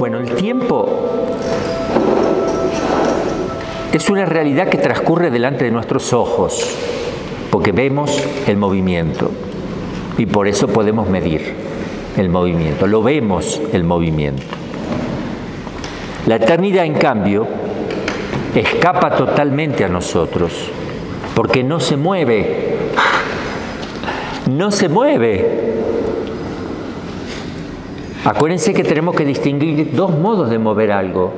Bueno, el tiempo es una realidad que transcurre delante de nuestros ojos, porque vemos el movimiento y por eso podemos medir el movimiento, lo vemos el movimiento. La eternidad, en cambio, escapa totalmente a nosotros, porque no se mueve, no se mueve. Acuérdense que tenemos que distinguir dos modos de mover algo.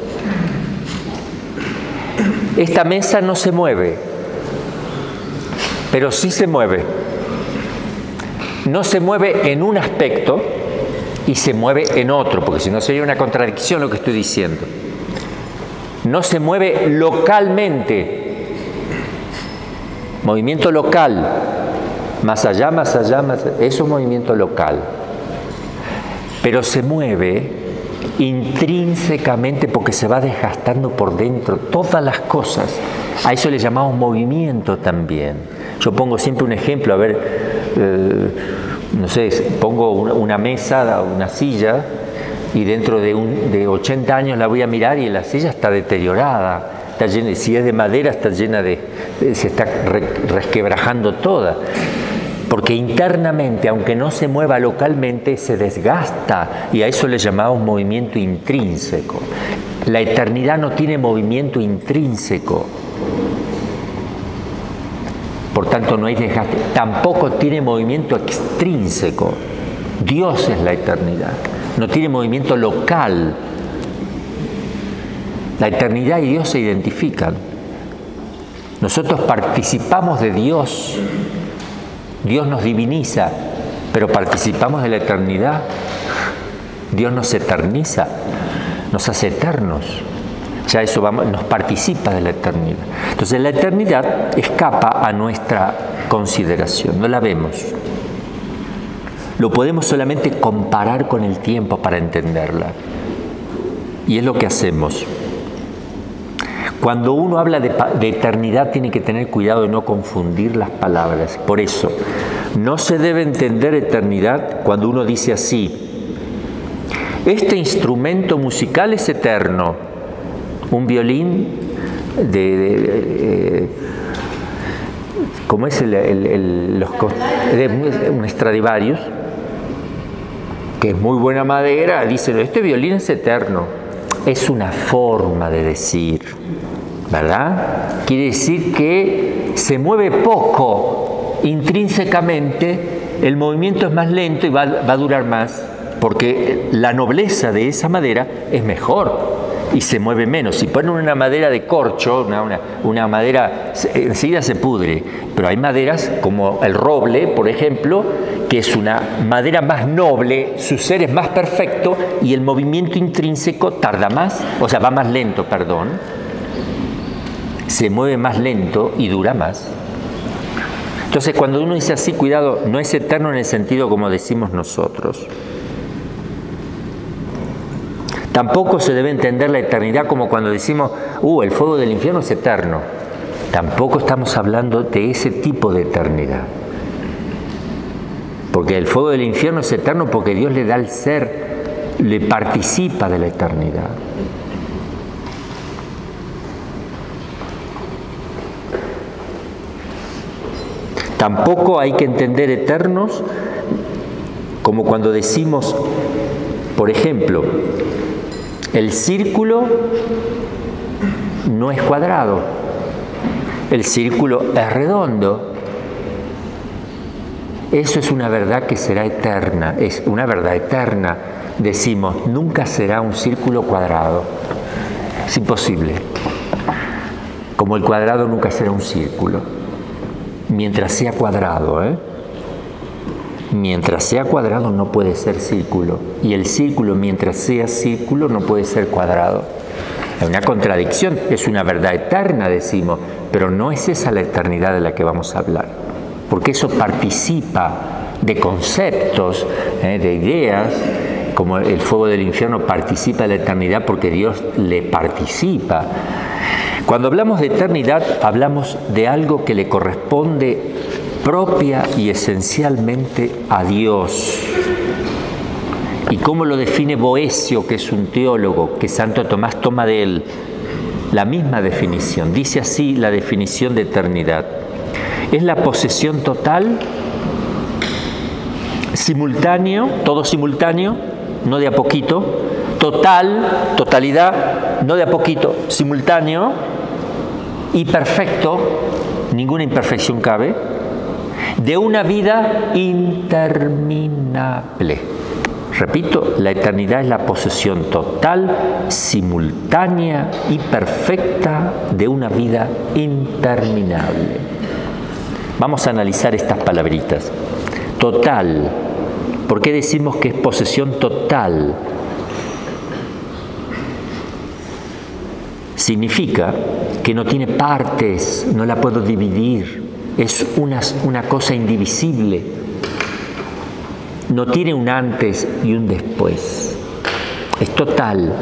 Esta mesa no se mueve, pero sí se mueve. No se mueve en un aspecto y se mueve en otro, porque si no sería una contradicción lo que estoy diciendo. No se mueve localmente. Movimiento local. Más allá, eso es movimiento local. Pero se mueve intrínsecamente porque se va desgastando por dentro todas las cosas. A eso le llamamos movimiento también. Yo pongo siempre un ejemplo, a ver, no sé, pongo una mesa, una silla, y dentro de 80 años la voy a mirar y la silla está deteriorada, está llena, si es de madera está llena se está resquebrajando toda. Porque internamente, aunque no se mueva localmente, se desgasta, y a eso le llamamos movimiento intrínseco. La eternidad no tiene movimiento intrínseco, por tanto no hay desgaste. Tampoco tiene movimiento extrínseco. Dios es la eternidad, no tiene movimiento local. La eternidad y Dios se identifican. Nosotros participamos de Dios. Dios nos diviniza, pero participamos de la eternidad. Dios nos eterniza, nos hace eternos. Ya eso nos participa de la eternidad. Entonces la eternidad escapa a nuestra consideración, no la vemos. Lo podemos solamente comparar con el tiempo para entenderla. Y es lo que hacemos. Cuando uno habla de eternidad tiene que tener cuidado de no confundir las palabras. Por eso, no se debe entender eternidad cuando uno dice así: este instrumento musical es eterno. Un violín ¿cómo es un Stradivarius, que es muy buena madera, dice, este violín es eterno. Es una forma de decir, ¿verdad? Quiere decir que se mueve poco, intrínsecamente el movimiento es más lento y va a durar más, porque la nobleza de esa madera es mejor y se mueve menos. Si ponen una madera de corcho, una madera, enseguida se pudre, pero hay maderas como el roble, por ejemplo, que es una madera más noble, su ser es más perfecto y el movimiento intrínseco tarda más, o sea, va más lento, perdón, se mueve más lento y dura más. Entonces, cuando uno dice así, cuidado, no es eterno en el sentido como decimos nosotros. Tampoco se debe entender la eternidad como cuando decimos, el fuego del infierno es eterno. Tampoco estamos hablando de ese tipo de eternidad. Porque el fuego del infierno es eterno porque Dios le da al ser, le participa de la eternidad. Tampoco hay que entender eternos como cuando decimos, por ejemplo, el círculo no es cuadrado, el círculo es redondo. Eso es una verdad que será eterna, es una verdad eterna. Decimos, nunca será un círculo cuadrado. Es imposible. Como el cuadrado nunca será un círculo. Mientras sea cuadrado, Mientras sea cuadrado no puede ser círculo. Y el círculo, mientras sea círculo, no puede ser cuadrado. Es una contradicción, es una verdad eterna, decimos, pero no es esa la eternidad de la que vamos a hablar. Porque eso participa de conceptos, de ideas, como el fuego del infierno participa de la eternidad porque Dios le participa. Cuando hablamos de eternidad, hablamos de algo que le corresponde propia y esencialmente a Dios. y cómo lo define Boecio, que es un teólogo, que Santo Tomás toma de él la misma definición. Dice así la definición de eternidad: es la posesión total, simultáneo, todo simultáneo, no de a poquito, total, totalidad, no de a poquito, simultáneo y perfecto, ninguna imperfección cabe, de una vida interminable. Repito, la eternidad es la posesión total, simultánea y perfecta de una vida interminable. Vamos a analizar estas palabritas. Total. ¿Por qué decimos que es posesión total? Significa que no tiene partes, no la puedo dividir, es una cosa indivisible. No tiene un antes y un después. Es total.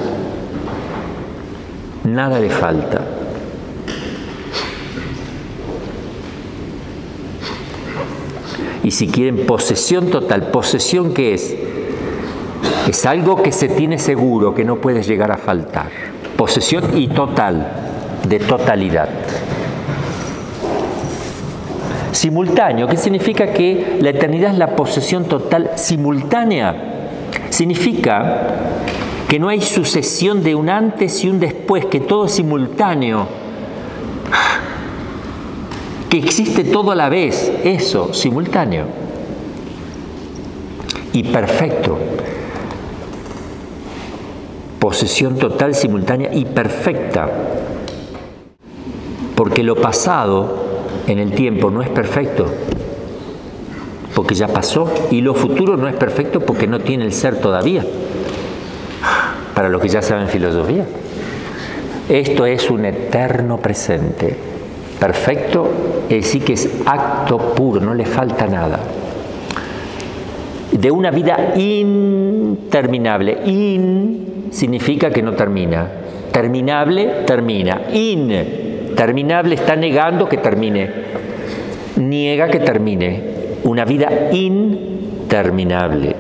Nada le falta. Y si quieren, posesión total. ¿Posesión qué es? Es algo que se tiene seguro, que no puede llegar a faltar. Posesión y total, de totalidad. Simultáneo, ¿qué significa? Que la eternidad es la posesión total simultánea. Significa que no hay sucesión de un antes y un después, que todo es simultáneo, que existe todo a la vez, eso, simultáneo y perfecto. Posesión total, simultánea y perfecta, porque lo pasado en el tiempo no es perfecto, porque ya pasó, y lo futuro no es perfecto porque no tiene el ser todavía, para los que ya saben filosofía. Esto es un eterno presente. Perfecto es decir que es acto puro, no le falta nada. De una vida interminable. In significa que no termina. Terminable, termina. Interminable está negando que termine. Niega que termine. Una vida interminable.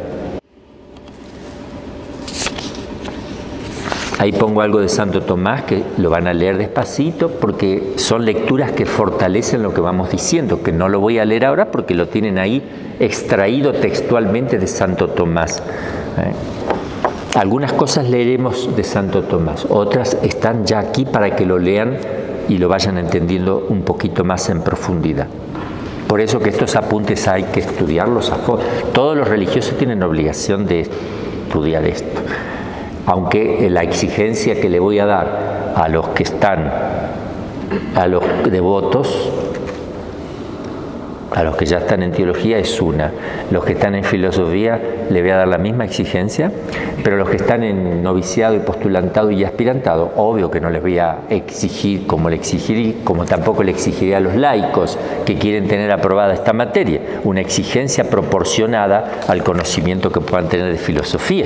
Ahí pongo algo de Santo Tomás, que lo van a leer despacito, porque son lecturas que fortalecen lo que vamos diciendo, que no lo voy a leer ahora porque lo tienen ahí extraído textualmente de Santo Tomás. Algunas cosas leeremos de Santo Tomás, otras están ya aquí para que lo lean y lo vayan entendiendo un poquito más en profundidad. Por eso que estos apuntes hay que estudiarlos a fondo. Todos los religiosos tienen obligación de estudiar esto. Aunque la exigencia que le voy a dar a los que están, a los devotos, a los que ya están en teología es una. Los que están en filosofía le voy a dar la misma exigencia, pero los que están en noviciado y postulantado y aspirantado, obvio que no les voy a exigir como le exigiré, como tampoco le exigiré a los laicos que quieren tener aprobada esta materia, una exigencia proporcionada al conocimiento que puedan tener de filosofía.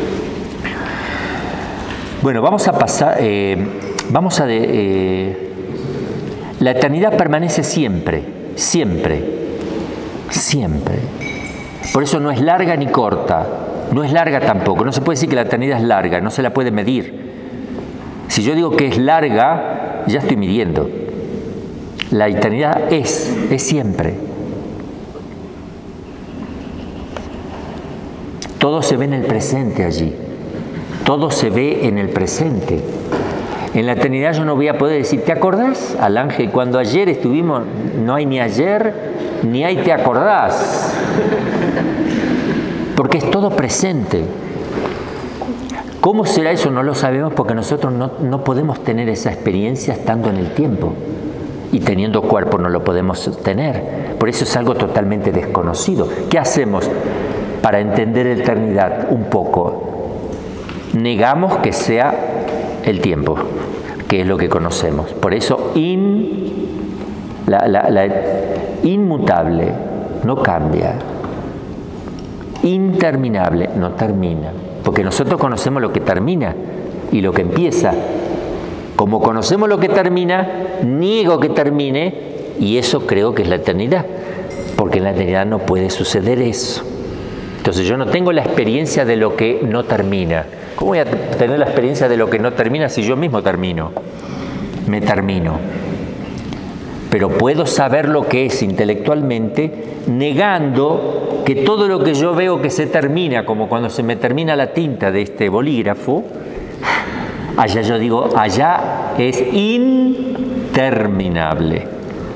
Bueno, vamos a pasar, la eternidad permanece siempre, siempre, siempre. Por eso no es larga ni corta, no es larga tampoco, no se puede decir que la eternidad es larga, no se la puede medir. Si yo digo que es larga, ya estoy midiendo. La eternidad es siempre. Todo se ve en el presente allí. Todo se ve en el presente. En la eternidad yo no voy a poder decir, ¿te acordás al ángel cuando ayer estuvimos? No hay ni ayer, ni hay te acordás. Porque es todo presente. ¿Cómo será eso? No lo sabemos porque nosotros no podemos tener esa experiencia estando en el tiempo. Y teniendo cuerpo no lo podemos tener. Por eso es algo totalmente desconocido. ¿Qué hacemos para entender la eternidad un poco? Negamos que sea el tiempo, que es lo que conocemos. Por eso, inmutable, no cambia. Interminable, no termina. Porque nosotros conocemos lo que termina y lo que empieza. Como conocemos lo que termina, niego que termine y eso creo que es la eternidad. Porque en la eternidad no puede suceder eso. Entonces yo no tengo la experiencia de lo que no termina. ¿Cómo voy a tener la experiencia de lo que no termina si yo mismo termino? Me termino. Pero puedo saber lo que es intelectualmente, negando que todo lo que yo veo que se termina, como cuando se me termina la tinta de este bolígrafo, allá yo digo, allá es interminable.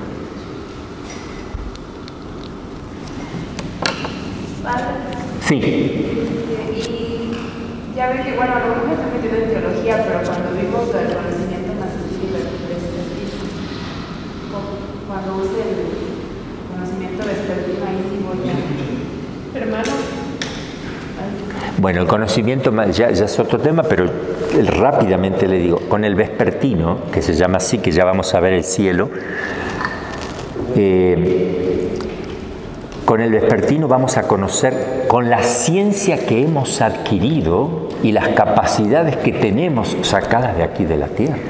Sí. Y ya ven que, bueno, a lo mejor me estoy metiendo en teología, pero cuando vimos el conocimiento matutino, cuando use el conocimiento vespertino, ahí sí voy a... Hermano. Bueno, el conocimiento ya es otro tema, pero rápidamente le digo, con el vespertino, que se llama así, que ya vamos a ver el cielo, con el vespertino vamos a conocer, con la ciencia que hemos adquirido y las capacidades que tenemos sacadas de aquí de la tierra.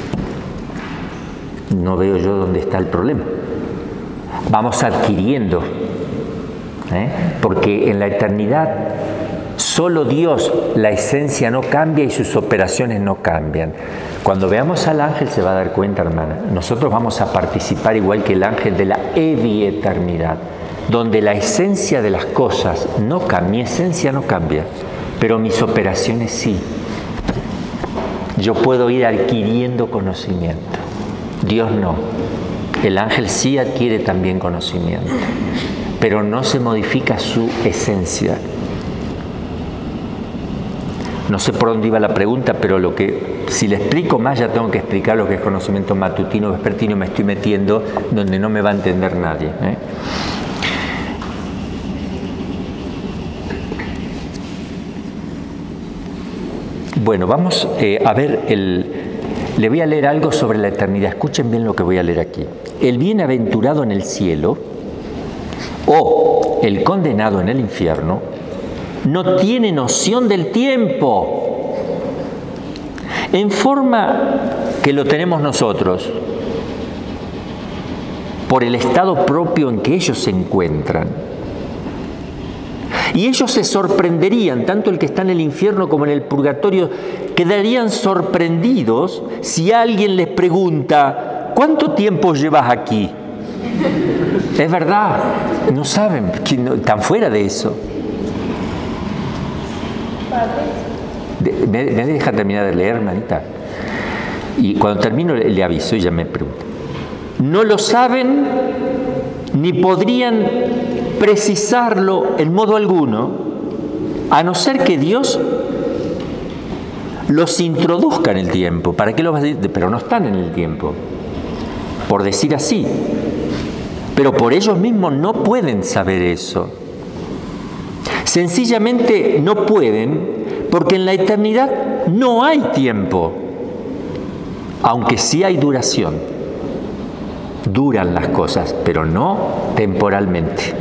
No veo yo dónde está el problema. Vamos adquiriendo, porque en la eternidad solo Dios, la esencia no cambia y sus operaciones no cambian. Cuando veamos al ángel se va a dar cuenta, hermana, nosotros vamos a participar igual que el ángel de la evieternidad, donde la esencia de las cosas no cambia, mi esencia no cambia, pero mis operaciones sí. Yo puedo ir adquiriendo conocimiento, Dios no. El ángel sí adquiere también conocimiento, pero no se modifica su esencia. No sé por dónde iba la pregunta, pero si le explico más ya tengo que explicar lo que es conocimiento matutino, vespertino, me estoy metiendo donde no me va a entender nadie. Bueno, vamos a ver, le voy a leer algo sobre la eternidad. Escuchen bien lo que voy a leer aquí. El bienaventurado en el cielo o el condenado en el infierno no tiene noción del tiempo en forma que lo tenemos nosotros por el estado propio en que ellos se encuentran. Y ellos se sorprenderían, tanto el que está en el infierno como en el purgatorio, quedarían sorprendidos si alguien les pregunta, ¿cuánto tiempo llevas aquí? Es verdad, no saben, están fuera de eso. ¿Me deja terminar de leer, hermanita? Y cuando termino le aviso y ya me pregunta. No lo saben ni podrían precisarlo en modo alguno, a no ser que Dios los introduzca en el tiempo. ¿Para qué lo vas a decir? Pero no están en el tiempo, por decir así. Pero por ellos mismos no pueden saber eso. Sencillamente no pueden, porque en la eternidad no hay tiempo, aunque sí hay duración. Duran las cosas, pero no temporalmente.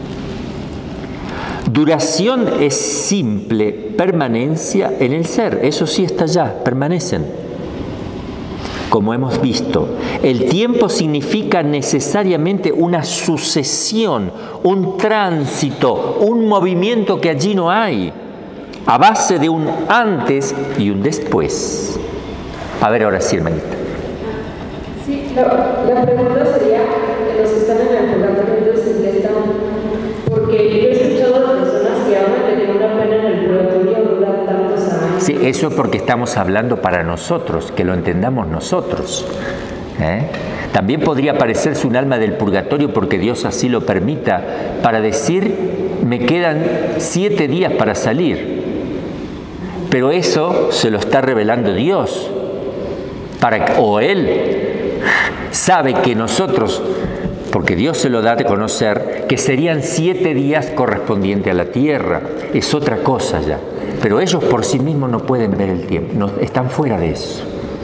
Duración es simple permanencia en el ser, eso sí está allá, permanecen. Como hemos visto, el tiempo significa necesariamente una sucesión, un tránsito, un movimiento que allí no hay, a base de un antes y un después. A ver, ahora sí, hermanita. Sí, la pregunta sería, los que están en el purgatorio, entonces, ¿en qué están? Porque yo he escuchado a personas que hablan de que una pena en el purgatorio dura tantos años. Sí, eso es porque estamos hablando para nosotros, que lo entendamos nosotros. También podría parecerse un alma del purgatorio porque Dios así lo permita, para decir, me quedan 7 días para salir. Pero eso se lo está revelando Dios, o Él sabe que nosotros, porque Dios se lo da a conocer, que serían 7 días correspondientes a la tierra. Es otra cosa ya. Pero ellos por sí mismos no pueden ver el tiempo, no, están fuera de eso.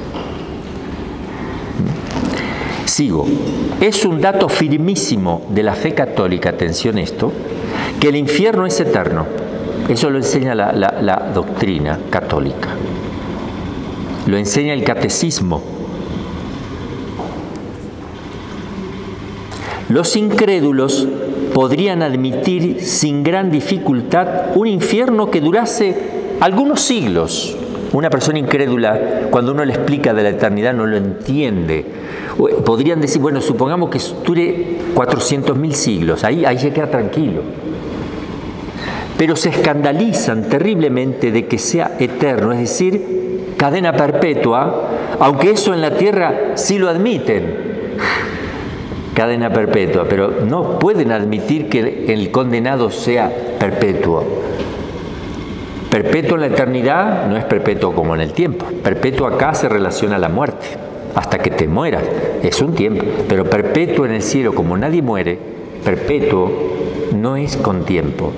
Sigo. Es un dato firmísimo de la fe católica, atención esto, que el infierno es eterno. Eso lo enseña la doctrina católica. Lo enseña el catecismo. Los incrédulos podrían admitir sin gran dificultad un infierno que durase algunos siglos. Una persona incrédula, cuando uno le explica de la eternidad, no lo entiende. Podrían decir, bueno, supongamos que dure 400.000 siglos, ahí se queda tranquilo. Pero se escandalizan terriblemente de que sea eterno, es decir, cadena perpetua, aunque eso en la tierra sí lo admiten, cadena perpetua, pero no pueden admitir que el condenado sea perpetuo. Perpetuo en la eternidad no es perpetuo como en el tiempo. Perpetuo acá se relaciona a la muerte, hasta que te mueras, es un tiempo. Pero perpetuo en el cielo, como nadie muere, perpetuo no es con tiempo.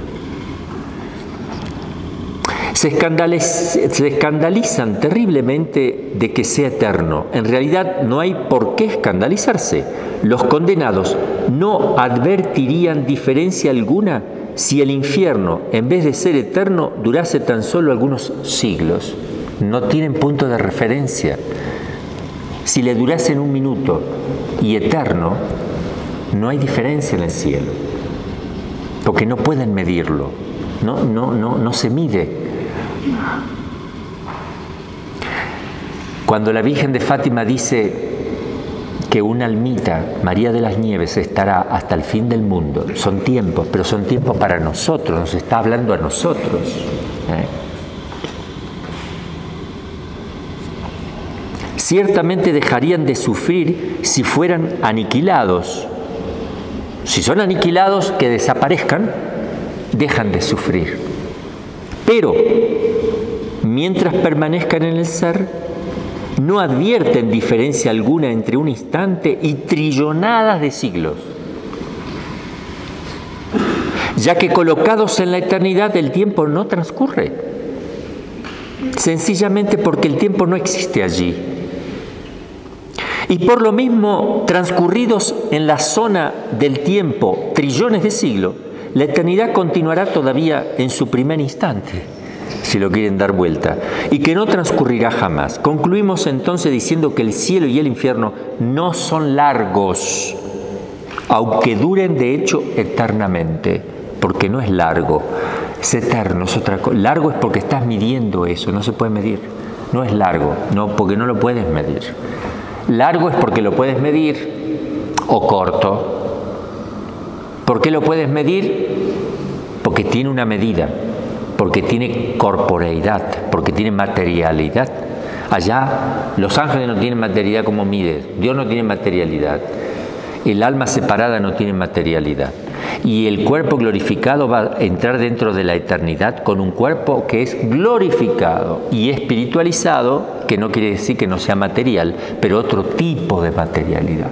Se escandalizan terriblemente de que sea eterno. En realidad no hay por qué escandalizarse. Los condenados no advertirían diferencia alguna si el infierno, en vez de ser eterno, durase tan solo algunos siglos. No tienen punto de referencia. Si le durase en un minuto y eterno, no hay diferencia en el cielo, porque no pueden medirlo. No se mide. Cuando la Virgen de Fátima dice que una almita, María de las Nieves, estará hasta el fin del mundo, son tiempos, pero son tiempos para nosotros, nos está hablando a nosotros. Ciertamente dejarían de sufrir si fueran aniquilados. Si son aniquilados, que desaparezcan, dejan de sufrir. Pero mientras permanezcan en el ser, no advierten diferencia alguna entre un instante y trillonadas de siglos, ya que colocados en la eternidad el tiempo no transcurre, sencillamente porque el tiempo no existe allí. Y por lo mismo, transcurridos en la zona del tiempo trillones de siglos, la eternidad continuará todavía en su primer instante, si lo quieren dar vuelta, y que no transcurrirá jamás. Concluimos entonces diciendo que el cielo y el infierno no son largos, aunque duren de hecho eternamente, porque no es largo, es eterno, es otra cosa. Largo es porque estás midiendo eso, no se puede medir. No es largo, no, porque no lo puedes medir. Largo es porque lo puedes medir, o corto. ¿Por qué lo puedes medir? Porque tiene una medida, porque tiene corporeidad, porque tiene materialidad. Allá los ángeles no tienen materialidad como mide, Dios no tiene materialidad. El alma separada no tiene materialidad. Y el cuerpo glorificado va a entrar dentro de la eternidad con un cuerpo que es glorificado y espiritualizado, que no quiere decir que no sea material, pero otro tipo de materialidad,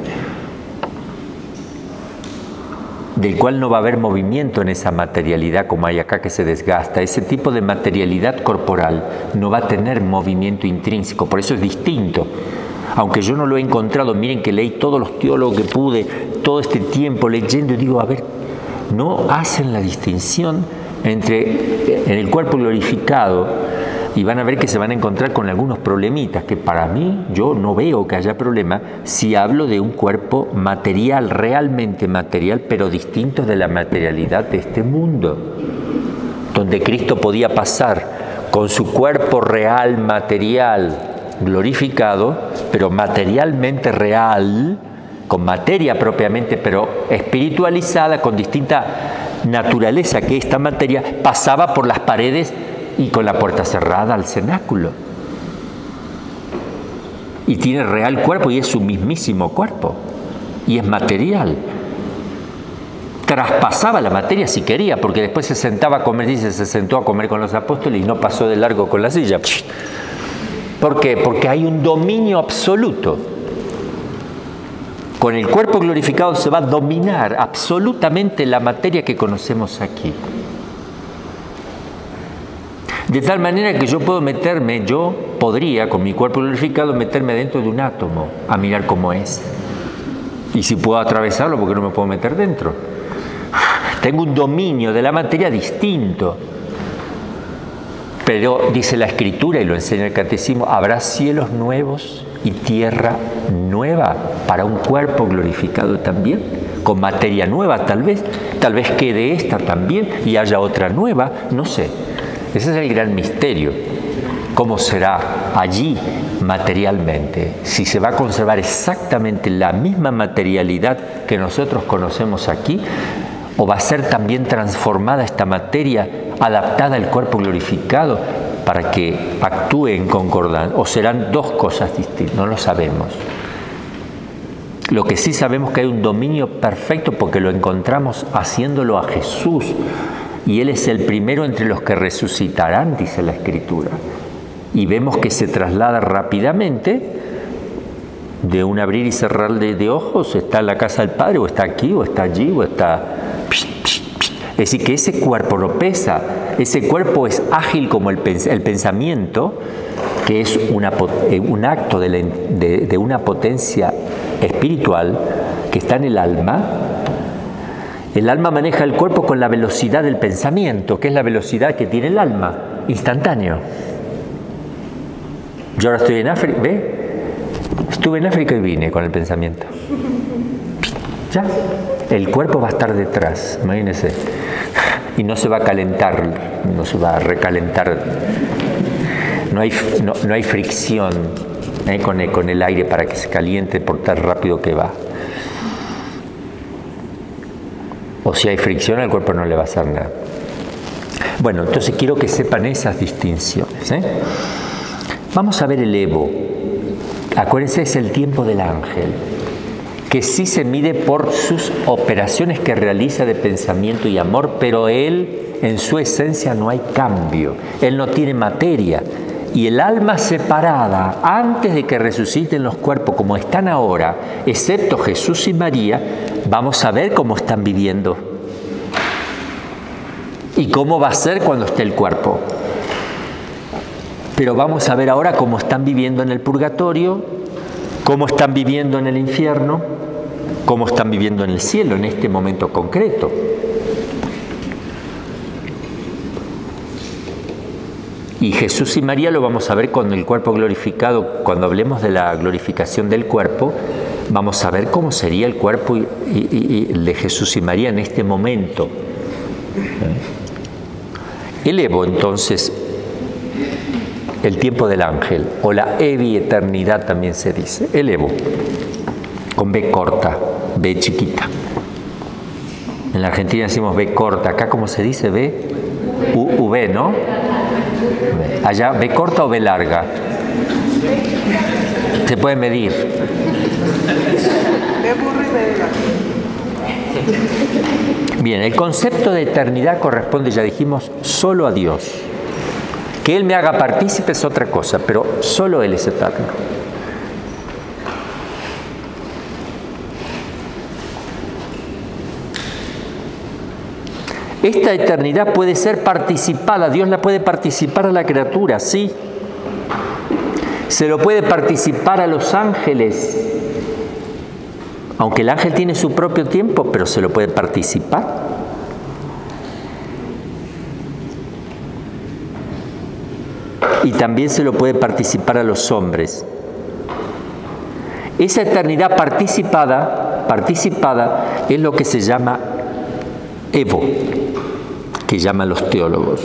del cual no va a haber movimiento en esa materialidad como hay acá, que se desgasta. Ese tipo de materialidad corporal no va a tener movimiento intrínseco, por eso es distinto. Aunque yo no lo he encontrado, miren que leí todos los teólogos que pude, todo este tiempo leyendo, y digo, a ver, no hacen la distinción entre en el cuerpo glorificado, y van a ver que se van a encontrar con algunos problemitas, que para mí yo no veo que haya problema si hablo de un cuerpo material, realmente material, pero distinto de la materialidad de este mundo, donde Cristo podía pasar con su cuerpo real, material, glorificado, pero materialmente real, con materia propiamente, pero espiritualizada, con distinta naturaleza que esta materia, pasaba por las paredes y con la puerta cerrada al cenáculo. Y tiene real cuerpo y es su mismísimo cuerpo. Y es material. Traspasaba la materia si quería, porque después se sentaba a comer, dice, se sentó a comer con los apóstoles y no pasó de largo con la silla. ¿Por qué? Porque hay un dominio absoluto. Con el cuerpo glorificado se va a dominar absolutamente la materia que conocemos aquí. De tal manera que yo puedo meterme, yo podría, con mi cuerpo glorificado, meterme dentro de un átomo a mirar cómo es. Y si puedo atravesarlo, porque no me puedo meter dentro. Tengo un dominio de la materia distinto. Pero dice la Escritura, y lo enseña el Catecismo, habrá cielos nuevos y tierra nueva para un cuerpo glorificado también. con materia nueva tal vez quede esta también y haya otra nueva, no sé. Ese es el gran misterio. ¿Cómo será allí materialmente? Si se va a conservar exactamente la misma materialidad que nosotros conocemos aquí, o va a ser también transformada esta materia, adaptada al cuerpo glorificado para que actúe en concordancia, o serán dos cosas distintas, no lo sabemos. Lo que sí sabemos es que hay un dominio perfecto porque lo encontramos haciéndolo a Jesús, y Él es el primero entre los que resucitarán, dice la Escritura. Y vemos que se traslada rápidamente de un abrir y cerrar de ojos, está en la casa del Padre, o está aquí, o está allí, o está... Es decir, que ese cuerpo no pesa, ese cuerpo es ágil como el pensamiento, que es un acto de una potencia espiritual que está en el alma. El alma maneja el cuerpo con la velocidad del pensamiento, que es la velocidad que tiene el alma, instantáneo. Yo ahora estoy en África, ¿ve? Estuve en África y vine con el pensamiento. Ya, el cuerpo va a estar detrás, imagínense. Y no se va a calentar, no se va a recalentar. No hay fricción con el aire para que se caliente por tan rápido que va. O si hay fricción, al cuerpo no le va a hacer nada. Bueno, entonces quiero que sepan esas distinciones. Vamos a ver el Evo. Acuérdense, es el tiempo del ángel, que sí se mide por sus operaciones que realiza de pensamiento y amor, pero él, en su esencia, no hay cambio. Él no tiene materia. Y el alma separada, antes de que resuciten los cuerpos como están ahora, excepto Jesús y María, vamos a ver cómo están viviendo. Y cómo va a ser cuando esté el cuerpo. Pero vamos a ver ahora cómo están viviendo en el purgatorio, cómo están viviendo en el infierno, cómo están viviendo en el cielo en este momento concreto. Y Jesús y María lo vamos a ver con el cuerpo glorificado. Cuando hablemos de la glorificación del cuerpo, vamos a ver cómo sería el cuerpo de Jesús y María en este momento. Elevo entonces el tiempo del ángel, o la eternidad también se dice. Elevo, con B corta, B chiquita. En la Argentina decimos B corta, acá ¿cómo se dice? B, V, ¿no? Allá, ¿B corta o B larga? Se puede medir. Bien, el concepto de eternidad corresponde, ya dijimos, solo a Dios. Que Él me haga partícipe es otra cosa, pero solo Él es eterno. Esta eternidad puede ser participada, Dios la puede participar a la criatura, sí. Se lo puede participar a los ángeles, aunque el ángel tiene su propio tiempo, pero se lo puede participar. Y también se lo puede participar a los hombres. Esa eternidad participada es lo que se llama Evo, que llaman los teólogos.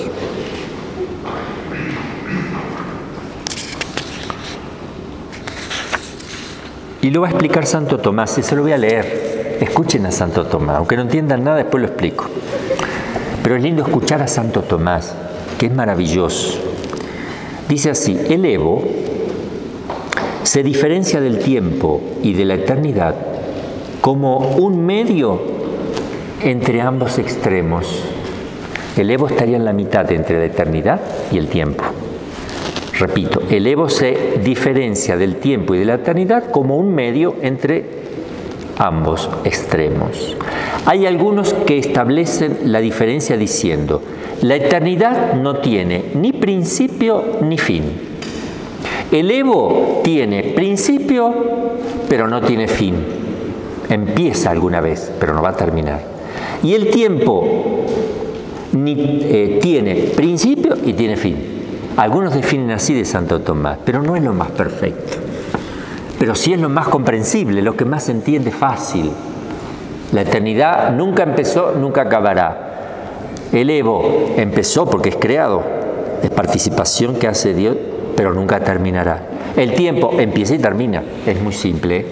Y lo va a explicar Santo Tomás, y se lo voy a leer. Escuchen a Santo Tomás, aunque no entiendan nada, después lo explico. Pero es lindo escuchar a Santo Tomás, que es maravilloso. Dice así: el Evo se diferencia del tiempo y de la eternidad como un medio entre ambos extremos. El Evo estaría en la mitad entre la eternidad y el tiempo. Repito, el Evo se diferencia del tiempo y de la eternidad como un medio entre ambos extremos. Hay algunos que establecen la diferencia diciendo: la eternidad no tiene ni principio ni fin. El Evo tiene principio, pero no tiene fin. Empieza alguna vez, pero no va a terminar. Y el tiempo tiene principio y tiene fin. Algunos definen así de Santo Tomás, pero no es lo más perfecto. Pero sí es lo más comprensible, lo que más se entiende fácil. La eternidad nunca empezó, nunca acabará. El Evo empezó porque es creado, es participación que hace Dios, pero nunca terminará. El tiempo empieza y termina, es muy simple.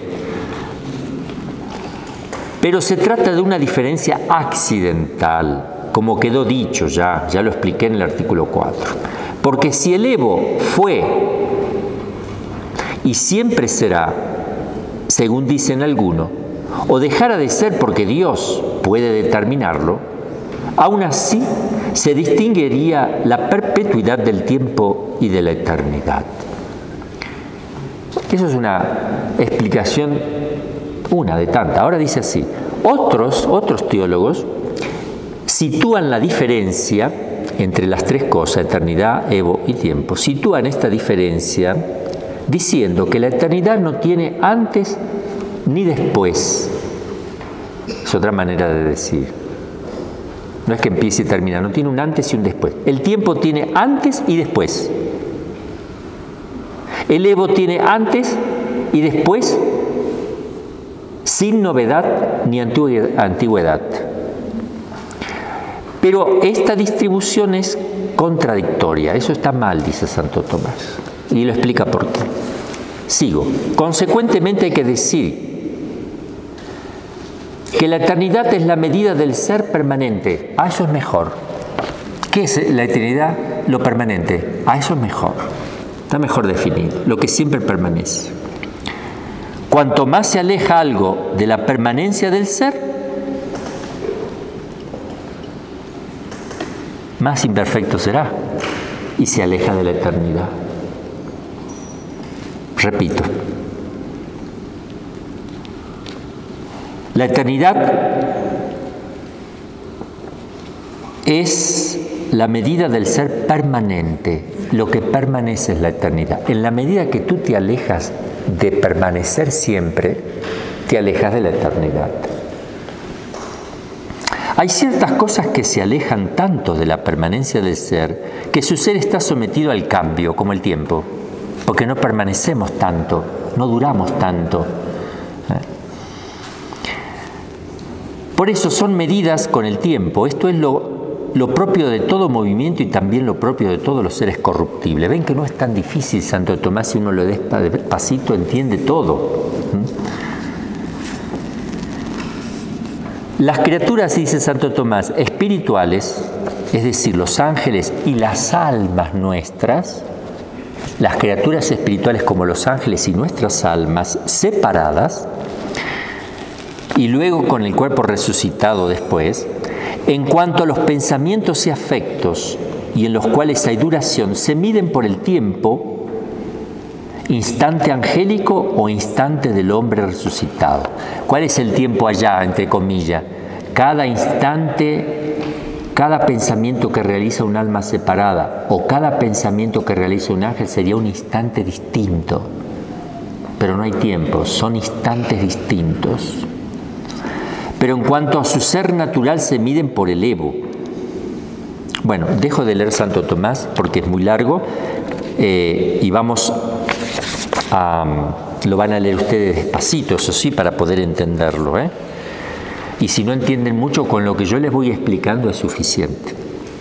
Pero se trata de una diferencia accidental, como quedó dicho ya lo expliqué en el artículo 4. Porque si el Evo fue y siempre será, según dicen algunos, o dejara de ser porque Dios puede determinarlo, aún así se distinguiría la perpetuidad del tiempo y de la eternidad. Eso es una explicación, una de tantas. Ahora dice así, otros teólogos sitúan la diferencia entre las tres cosas, eternidad, Evo y tiempo, sitúan esta diferencia diciendo que la eternidad no tiene antes ni después. Es otra manera de decir. No es que empiece y termina, no tiene un antes y un después. El tiempo tiene antes y después. El Evo tiene antes y después, sin novedad ni antigüedad. Pero esta distribución es contradictoria. Eso está mal, dice Santo Tomás. Y lo explica por qué. Sigo. Consecuentemente hay que decir que la eternidad es la medida del ser permanente. Eso es mejor. ¿Qué es la eternidad? Lo permanente. Eso es mejor. Está mejor definido. Lo que siempre permanece. Cuanto más se aleja algo de la permanencia del ser, más imperfecto será y se aleja de la eternidad. Repito. La eternidad es la medida del ser permanente. Lo que permanece es la eternidad. En la medida que tú te alejas de permanecer siempre, te alejas de la eternidad. Hay ciertas cosas que se alejan tanto de la permanencia del ser que su ser está sometido al cambio, como el tiempo, porque no permanecemos tanto, no duramos tanto. Por eso son medidas con el tiempo. Esto es lo propio de todo movimiento y también lo propio de todos los seres corruptibles. Ven que no es tan difícil, Santo Tomás, si uno lo despacito entiende todo. Las criaturas, dice Santo Tomás, espirituales, es decir, los ángeles y las almas nuestras, las criaturas espirituales como los ángeles y nuestras almas separadas, y luego con el cuerpo resucitado después, en cuanto a los pensamientos y afectos, y en los cuales hay duración, se miden por el tiempo, instante angélico o instante del hombre resucitado. ¿Cuál es el tiempo allá, entre comillas? Cada instante, cada pensamiento que realiza un alma separada o cada pensamiento que realiza un ángel sería un instante distinto. Pero no hay tiempo, son instantes distintos. Pero en cuanto a su ser natural se miden por el Evo. Bueno, dejo de leer Santo Tomás porque es muy largo y vamos a... lo van a leer ustedes despacito, eso sí, para poder entenderlo, Y si no entienden mucho, con lo que yo les voy explicando es suficiente.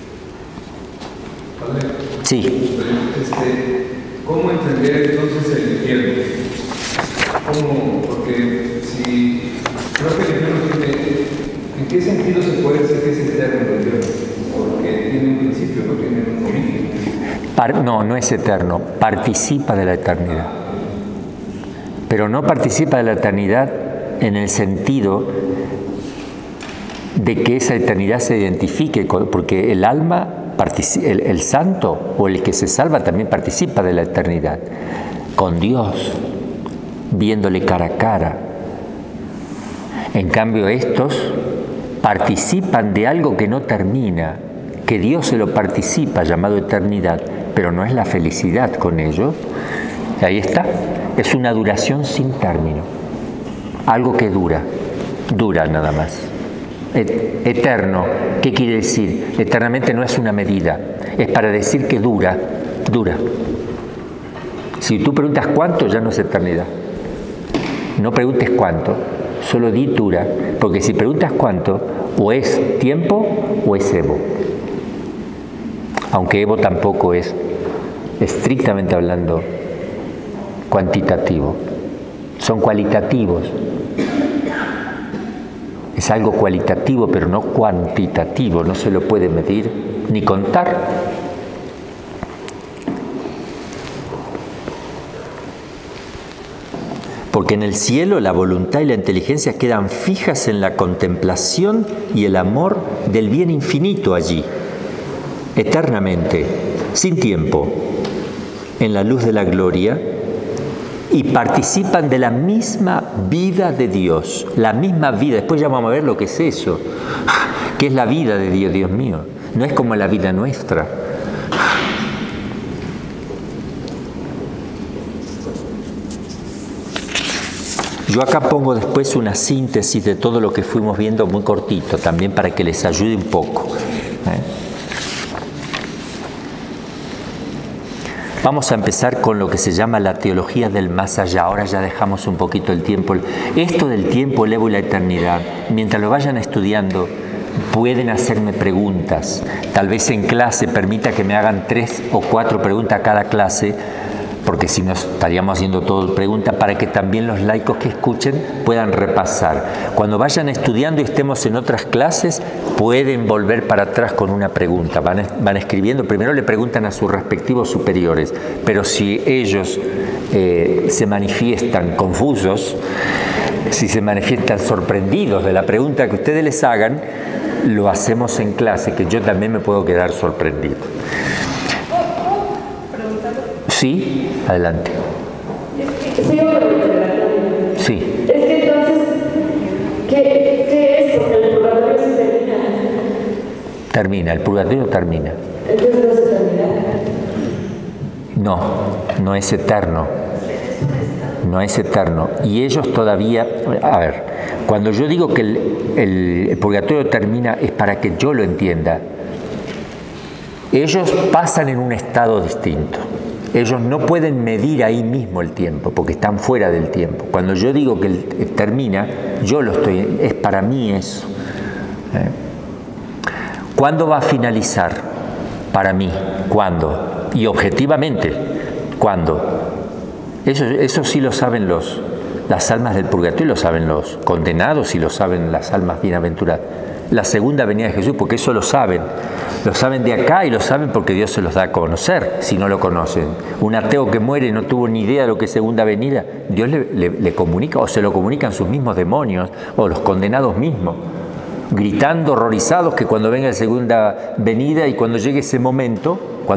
Padre, sí. ¿Cómo entender entonces el infierno? ¿Cómo? Porque si creo que el infierno tiene, ¿en qué sentido se puede decir que es eterno el Dios? Porque tiene un principio, no tiene un origen. No es eterno, participa de la eternidad. Pero no participa de la eternidad en el sentido de que esa eternidad se identifique, porque el alma, el santo o el que se salva también participa de la eternidad, con Dios, viéndole cara a cara. En cambio estos participan de algo que no termina, que Dios se lo participa, llamado eternidad, pero no es la felicidad con ellos. Ahí está, es una duración sin término, algo que dura nada más. Eterno, ¿qué quiere decir? Eternamente no es una medida, es para decir que dura. Si tú preguntas cuánto, ya no es eternidad. No preguntes cuánto, solo di Tura, porque si preguntas cuánto, o es tiempo o es Evo. Aunque Evo tampoco es, estrictamente hablando, cuantitativo. Son cualitativos. Es algo cualitativo, pero no cuantitativo. No se lo puede medir ni contar. Porque en el cielo la voluntad y la inteligencia quedan fijas en la contemplación y el amor del bien infinito allí, eternamente, sin tiempo, en la luz de la gloria, y participan de la misma vida de Dios, la misma vida. Después ya vamos a ver lo que es eso, que es la vida de Dios, Dios mío. No es como la vida nuestra. Yo acá pongo después una síntesis de todo lo que fuimos viendo muy cortito, también para que les ayude un poco. Vamos a empezar con lo que se llama la teología del más allá. Ahora ya dejamos un poquito el tiempo. Esto del tiempo, el Evo y la eternidad, mientras lo vayan estudiando, pueden hacerme preguntas. Tal vez en clase permita que me hagan 3 o 4 preguntas a cada clase, porque si no estaríamos haciendo todo preguntas, para que también los laicos que escuchen puedan repasar. Cuando vayan estudiando y estemos en otras clases, pueden volver para atrás con una pregunta. Van escribiendo, primero le preguntan a sus respectivos superiores, pero si ellos se manifiestan confusos, si se manifiestan sorprendidos de la pregunta que ustedes les hagan, lo hacemos en clase, que yo también me puedo quedar sorprendido. Sí, adelante. Sí. Es que entonces, ¿qué es? Porque el purgatorio se termina. Termina, el purgatorio termina. Entonces no se termina. No, no es eterno. No es eterno. Y ellos todavía, a ver, cuando yo digo que el purgatorio termina es para que yo lo entienda. Ellos pasan en un estado distinto. Ellos no pueden medir ahí mismo el tiempo, porque están fuera del tiempo. Cuando yo digo que termina, yo lo estoy, es para mí eso. ¿Cuándo va a finalizar? Para mí, ¿cuándo? Y objetivamente, ¿cuándo? Eso sí lo saben las almas del purgatorio, lo saben los condenados y lo saben las almas bienaventuradas. La segunda venida de Jesús, porque eso lo saben de acá y lo saben porque Dios se los da a conocer, si no lo conocen. Un ateo que muere y no tuvo ni idea de lo que es segunda venida, Dios le comunica, o se lo comunican sus mismos demonios, o los condenados mismos, gritando horrorizados que cuando venga la segunda venida y cuando llegue ese momento,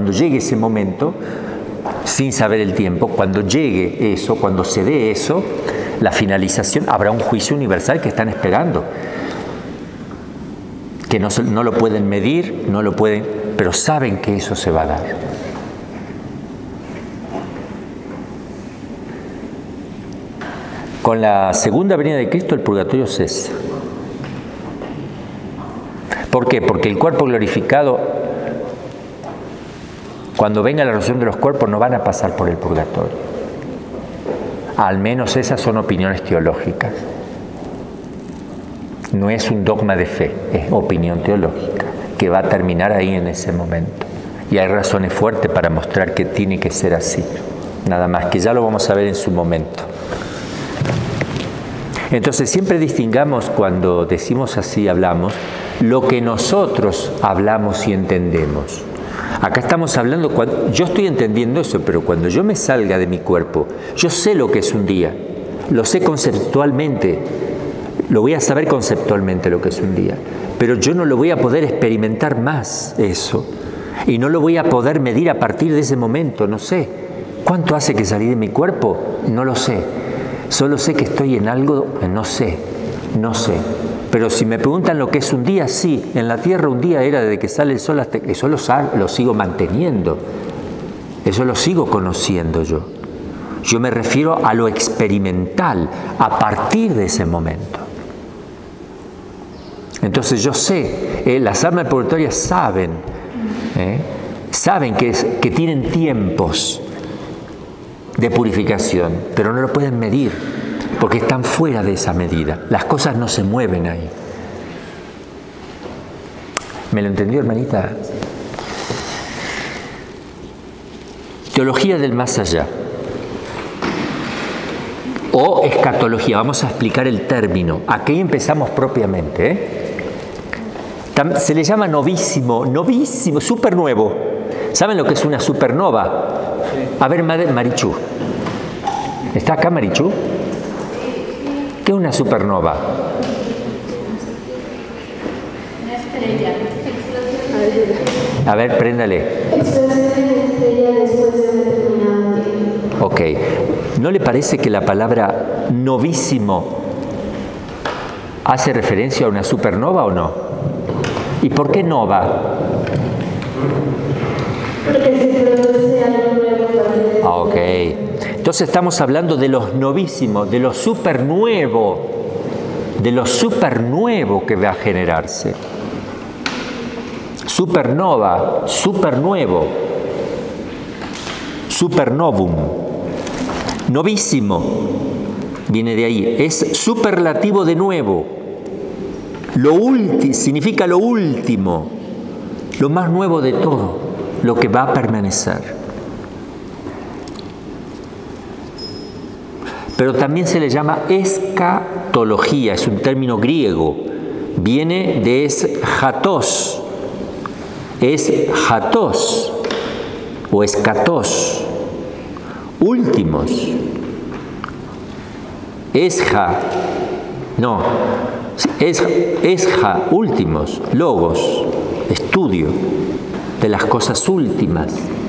sin saber el tiempo, cuando llegue eso, cuando se dé eso, la finalización, habrá un juicio universal que están esperando. Que no lo pueden medir, no lo pueden, pero saben que eso se va a dar. Con la segunda venida de Cristo el purgatorio cesa. ¿Por qué? Porque el cuerpo glorificado, cuando venga la resurrección de los cuerpos, no van a pasar por el purgatorio. Al menos esas son opiniones teológicas. No es un dogma de fe, es opinión teológica, que va a terminar ahí en ese momento. Y hay razones fuertes para mostrar que tiene que ser así. Nada más, que ya lo vamos a ver en su momento. Entonces siempre distingamos cuando decimos así, hablamos, lo que nosotros hablamos y entendemos. Acá estamos hablando, yo estoy entendiendo eso, pero cuando yo me salga de mi cuerpo, yo sé lo que es un día, lo sé conceptualmente. Lo voy a saber conceptualmente lo que es un día, pero yo no lo voy a poder experimentar más eso, y no lo voy a poder medir a partir de ese momento, no sé. ¿Cuánto hace que salí de mi cuerpo? No lo sé. Solo sé que estoy en algo, no sé. Pero si me preguntan lo que es un día, sí, en la Tierra un día era desde que sale el sol hasta que eso lo sigo manteniendo, eso lo sigo conociendo yo. Yo me refiero a lo experimental, a partir de ese momento. Entonces yo sé, las almas purgatorias saben que tienen tiempos de purificación, pero no lo pueden medir. porque están fuera de esa medida. Las cosas no se mueven ahí. ¿Me lo entendió, hermanita? Teología del más allá. O escatología. Vamos a explicar el término. Aquí empezamos propiamente. Se le llama novísimo, supernuevo. ¿Saben lo que es una supernova? A ver, Marichu. ¿Está acá, Marichu? ¿Qué es una supernova? Una estrella. A ver, préndale. Explosión de estrella después de un determinado tiempo. Ok. ¿No le parece que la palabra novísimo hace referencia a una supernova o no? ¿Y por qué nova? Porque se produce algo nuevo para Ok. Entonces estamos hablando de los novísimos, de lo supernuevo que va a generarse. Supernova, supernuevo, supernovum. Novísimo, viene de ahí, es superlativo de nuevo. Significa lo último, lo más nuevo de todo, lo que va a permanecer. Pero también se le llama escatología, es un término griego, viene de eschatos o escatos, últimos. Esja, últimos, logos, estudio de las cosas últimas.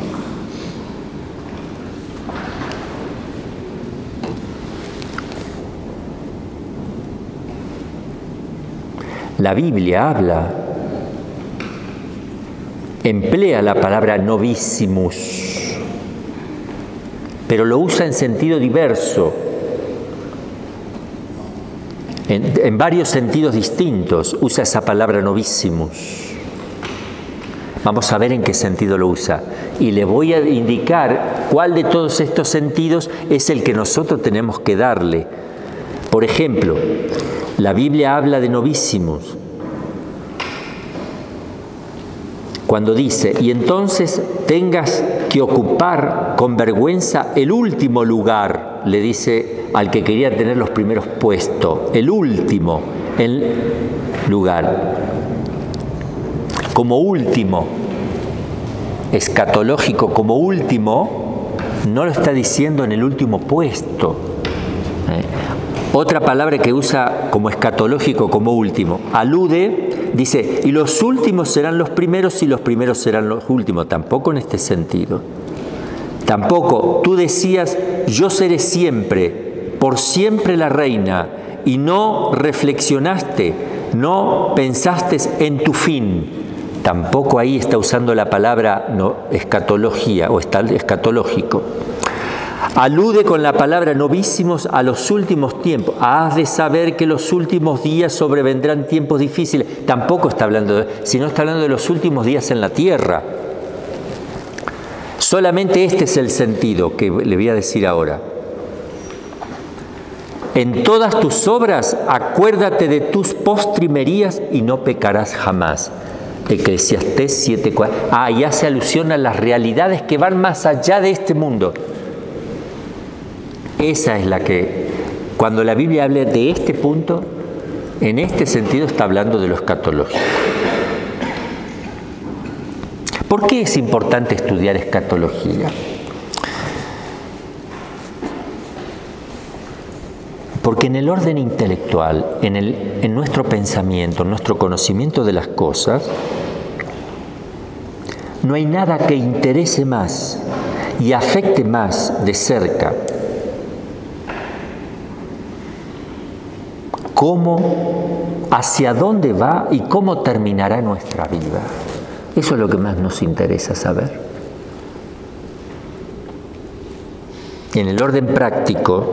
La Biblia emplea la palabra novissimus, pero lo usa en sentido diverso, en varios sentidos distintos usa esa palabra novissimus. Vamos a ver en qué sentido lo usa. Y le voy a indicar cuál de todos estos sentidos es el que nosotros tenemos que darle. Por ejemplo, la Biblia habla de novissimus cuando dice, y entonces tengas que ocupar con vergüenza el último lugar, le dice al que quería tener los primeros puestos, el último lugar. Como último, escatológico, como último, no lo está diciendo en el último puesto. Otra palabra que usa como escatológico, como último, alude, dice, y los últimos serán los primeros y los primeros serán los últimos. Tampoco en este sentido. Tampoco, tú decías, yo seré siempre, por siempre la reina, y no reflexionaste, no pensaste en tu fin. Tampoco ahí está usando la palabra escatología o escatológico. Alude con la palabra novísimos a los últimos tiempos. Has de saber que los últimos días sobrevendrán tiempos difíciles. Tampoco está hablando, sino está hablando de los últimos días en la tierra. Solamente este es el sentido que le voy a decir ahora. En todas tus obras acuérdate de tus postrimerías y no pecarás jamás. Eclesiastés 7:4. Y hace alusión a las realidades que van más allá de este mundo. Esa es la que, cuando la Biblia habla de este punto, en este sentido está hablando de lo escatológico. ¿Por qué es importante estudiar escatología? Porque en el orden intelectual, en nuestro pensamiento, en nuestro conocimiento de las cosas, no hay nada que interese más y afecte más de cerca cómo, hacia dónde va y cómo terminará nuestra vida. Eso es lo que más nos interesa saber. En el orden práctico,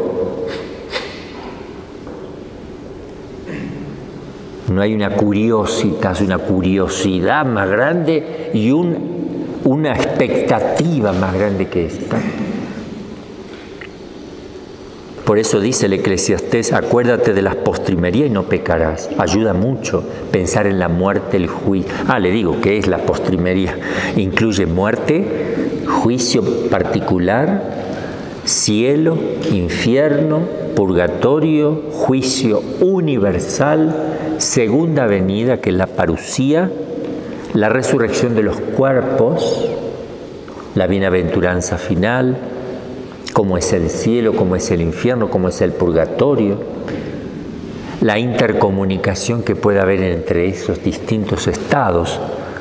no hay una curiosidad más grande y una expectativa más grande que esta. Por eso dice el Eclesiastés, acuérdate de las postrimerías y no pecarás. Ayuda mucho pensar en la muerte, el juicio. Le digo, ¿qué es la postrimería? Incluye muerte, juicio particular, cielo, infierno, purgatorio, juicio universal, segunda venida, que es la parusía, la resurrección de los cuerpos, la bienaventuranza final, cómo es el cielo, cómo es el infierno, cómo es el purgatorio, la intercomunicación que puede haber entre esos distintos estados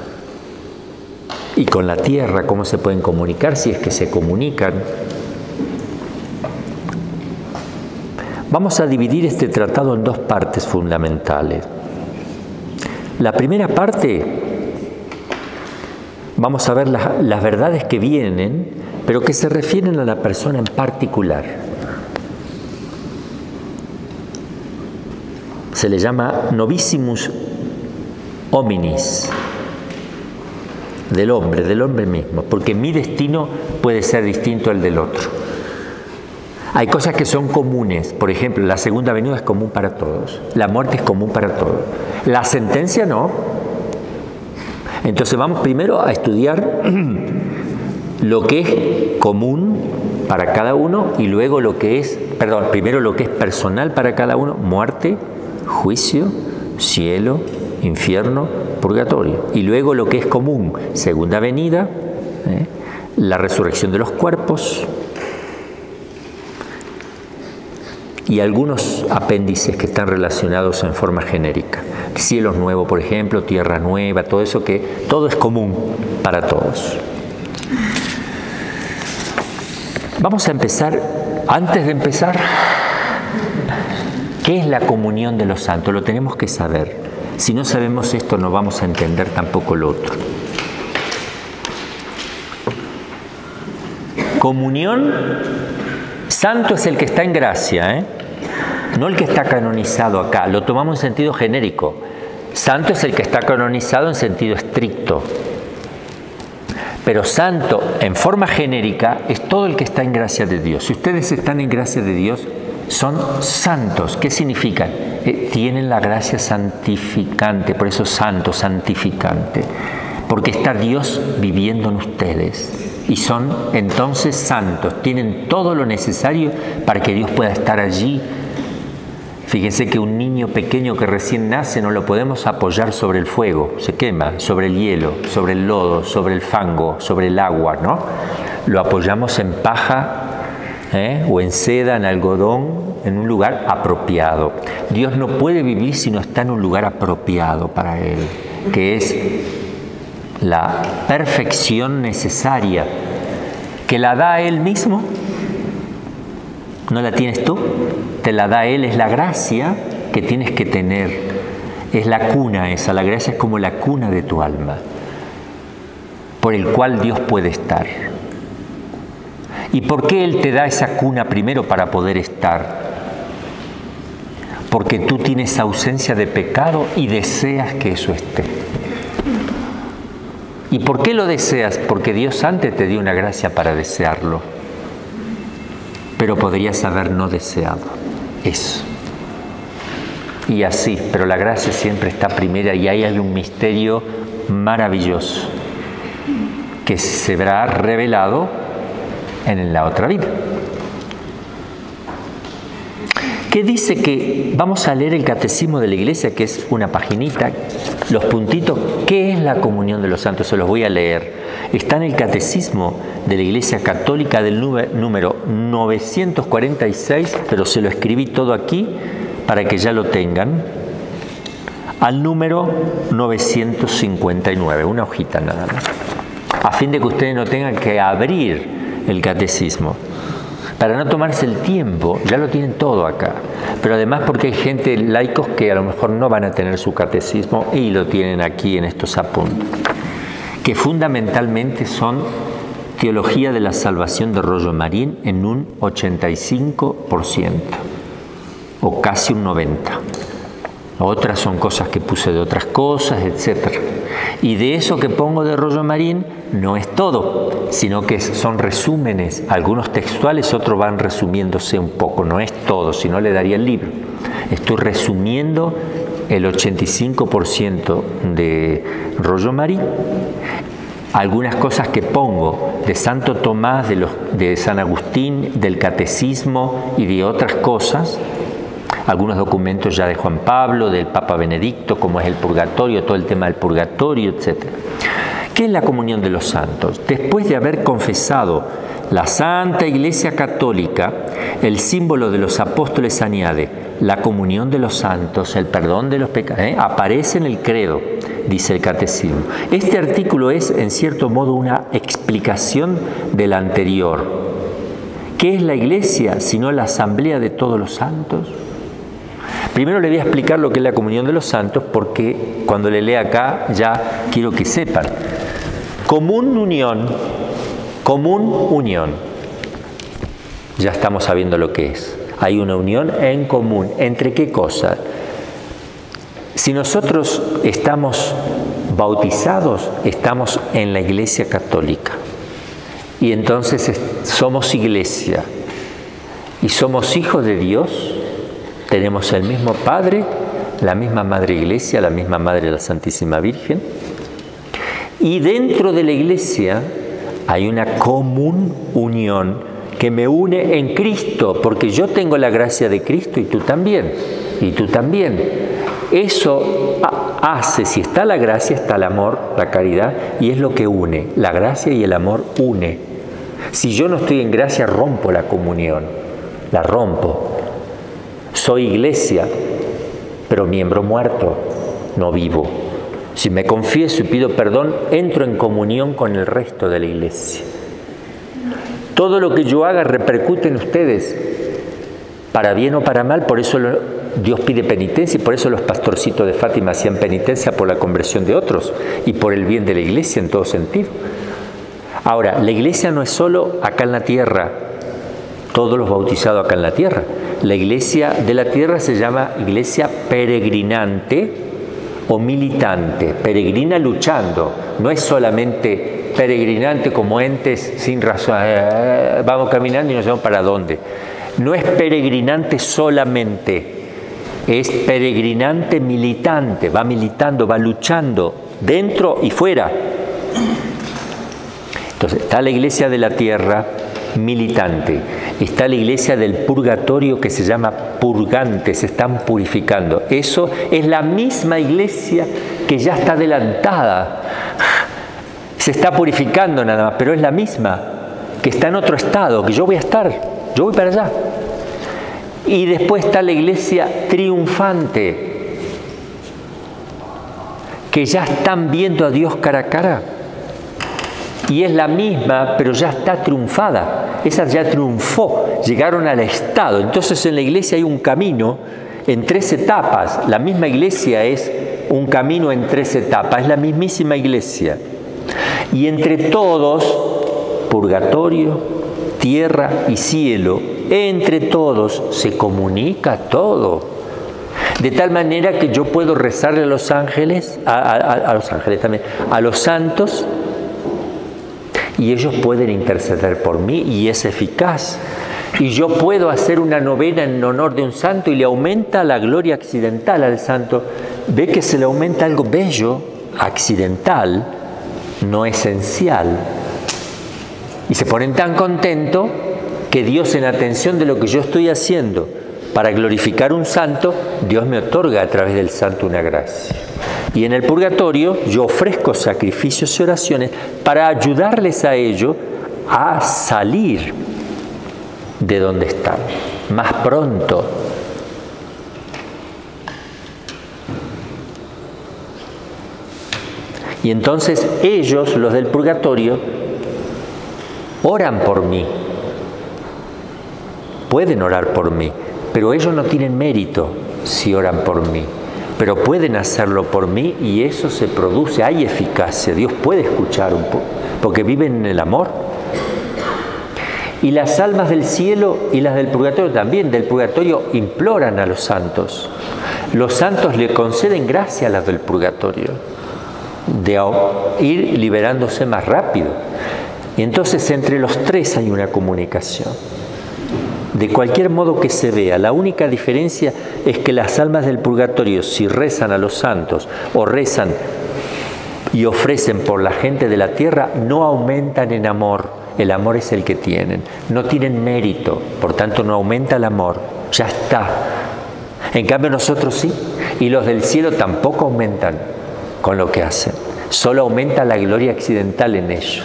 y con la tierra, cómo se pueden comunicar, si es que se comunican. Vamos a dividir este tratado en dos partes fundamentales. La primera parte, vamos a ver las verdades que vienen, pero que se refieren a la persona en particular. Se le llama novissimus hominis, del hombre mismo, porque mi destino puede ser distinto al del otro. Hay cosas que son comunes, por ejemplo, la segunda venida es común para todos, la muerte es común para todos, la sentencia no. Entonces vamos primero a estudiar lo que es común para cada uno y luego primero lo que es personal para cada uno, muerte, juicio, cielo, infierno, purgatorio, y luego lo que es común, segunda venida, la resurrección de los cuerpos, y algunos apéndices que están relacionados en forma genérica. Cielos nuevos, por ejemplo, tierra nueva, todo eso que todo es común para todos. Vamos a empezar, antes de empezar, ¿qué es la comunión de los santos? Lo tenemos que saber. Si no sabemos esto, no vamos a entender tampoco lo otro. Comunión, santo es el que está en gracia, no el que está canonizado acá, lo tomamos en sentido genérico. Santo es el que está canonizado en sentido estricto. Pero santo en forma genérica es todo el que está en gracia de Dios. Si ustedes están en gracia de Dios, son santos. ¿Qué significa? Tienen la gracia santificante, por eso santo, santificante. Porque está Dios viviendo en ustedes. Y son entonces santos, tienen todo lo necesario para que Dios pueda estar allí. Fíjense que un niño pequeño que recién nace no lo podemos apoyar sobre el fuego, se quema, sobre el hielo, sobre el lodo, sobre el fango, sobre el agua, ¿no? Lo apoyamos en paja, o en seda, en algodón, en un lugar apropiado. Dios no puede vivir si no está en un lugar apropiado para Él, que es la perfección necesaria, que la da Él mismo. ¿No la tienes tú? Te la da Él, es la gracia que tienes que tener. Es la cuna esa, la gracia es como la cuna de tu alma, por el cual Dios puede estar. ¿Y por qué Él te da esa cuna primero para poder estar? Porque tú tienes ausencia de pecado y deseas que eso esté. ¿Y por qué lo deseas? Porque Dios antes te dio una gracia para desearlo. Pero podrías haber no deseado eso. Y así, pero la gracia siempre está primera y ahí hay un misterio maravilloso que se verá revelado en la otra vida. ¿Qué dice? Que vamos a leer el Catecismo de la Iglesia, que es una paginita, los puntitos. ¿Qué es la comunión de los santos? Se los voy a leer. Está en el Catecismo de la Iglesia Católica del número 946, pero se lo escribí todo aquí para que ya lo tengan, al número 959, una hojita nada más, a fin de que ustedes no tengan que abrir el Catecismo. Para no tomarse el tiempo, ya lo tienen todo acá. Pero además porque hay gente, laicos, que a lo mejor no van a tener su catecismo y lo tienen aquí en estos apuntes. Que fundamentalmente son teología de la salvación de Rollo Marín en un 85%, o casi un 90%. otras son cosas que puse de otras cosas, etc. Y de eso que pongo de Rollo Marín no es todo, sino que son resúmenes, algunos textuales, otros van resumiéndose un poco, no es todo, si no le daría el libro. Estoy resumiendo el 85% de Rollo Marín, algunas cosas que pongo de Santo Tomás, de San Agustín, del Catecismo y de otras cosas, algunos documentos ya de Juan Pablo, del Papa Benedicto, como es el purgatorio, todo el tema del purgatorio, etc. ¿Qué es la comunión de los santos? Después de haber confesado la Santa Iglesia Católica, el símbolo de los apóstoles añade la comunión de los santos, el perdón de los pecados, aparece en el credo, dice el Catecismo. Este artículo es, en cierto modo, una explicación del anterior. ¿Qué es la Iglesia sino la asamblea de todos los santos? Primero le voy a explicar lo que es la comunión de los santos, porque cuando le lea acá ya quiero que sepan. Común unión. Ya estamos sabiendo lo que es. Hay una unión en común. ¿Entre qué cosas? Si nosotros estamos bautizados, estamos en la Iglesia Católica. Y entonces somos Iglesia. Y somos hijos de Dios. Tenemos el mismo Padre, la misma Madre Iglesia, la misma Madre la Santísima Virgen. Y dentro de la Iglesia hay una común unión que me une en Cristo, porque yo tengo la gracia de Cristo y tú también. Y tú también. Eso hace, si está la gracia, está el amor, la caridad, y es lo que une. La gracia y el amor une. Si yo no estoy en gracia, rompo la comunión. La rompo. Soy Iglesia, pero miembro muerto, no vivo. Si me confieso y pido perdón, entro en comunión con el resto de la Iglesia. Todo lo que yo haga repercute en ustedes, para bien o para mal. Por eso Dios pide penitencia, y por eso los pastorcitos de Fátima hacían penitencia por la conversión de otros y por el bien de la Iglesia en todo sentido. Ahora, la Iglesia no es solo acá en la tierra, todos los bautizados acá en la tierra. La Iglesia de la tierra se llama Iglesia peregrinante o militante. Peregrina luchando, no es solamente peregrinante como entes sin razón, vamos caminando y no sabemos para dónde. No es peregrinante solamente, es peregrinante militante, va militando, va luchando dentro y fuera. Entonces está la Iglesia de la tierra militante, está la Iglesia del purgatorio que se llama purgante, se están purificando. Eso es la misma Iglesia que ya está adelantada, se está purificando nada más, pero es la misma, que está en otro estado, que yo voy a estar, yo voy para allá. Y después está la Iglesia triunfante, que ya están viendo a Dios cara a cara. Y es la misma, pero ya está triunfada. Esa ya triunfó, llegaron al estado. Entonces en la Iglesia hay un camino en 3 etapas. La misma Iglesia es un camino en 3 etapas, es la mismísima Iglesia. Y entre todos, purgatorio, tierra y cielo, entre todos se comunica todo. De tal manera que yo puedo rezarle a los ángeles, a los ángeles también, a los santos, y ellos pueden interceder por mí y es eficaz. Y yo puedo hacer una novena en honor de un santo y le aumenta la gloria accidental al santo. Ve que se le aumenta algo bello, accidental, no esencial. Y se ponen tan contentos que Dios, en atención de lo que yo estoy haciendo para glorificar un santo, Dios me otorga a través del santo una gracia. Y en el purgatorio yo ofrezco sacrificios y oraciones para ayudarles a ellos a salir de donde están más pronto. Y entonces ellos, los del purgatorio, oran por mí. Pueden orar por mí, pero ellos no tienen mérito si oran por mí. Pero pueden hacerlo por mí y eso se produce, hay eficacia. Dios puede escuchar un poco, porque viven en el amor. Y las almas del cielo y las del purgatorio también, del purgatorio imploran a los santos. Los santos le conceden gracia a las del purgatorio, de ir liberándose más rápido. Y entonces entre los tres hay una comunicación. De cualquier modo que se vea, la única diferencia es que las almas del purgatorio, si rezan a los santos o rezan y ofrecen por la gente de la tierra, no aumentan en amor. El amor es el que tienen. No tienen mérito, por tanto no aumenta el amor. Ya está. En cambio nosotros sí. Y los del cielo tampoco aumentan con lo que hacen. Solo aumenta la gloria accidental en ellos.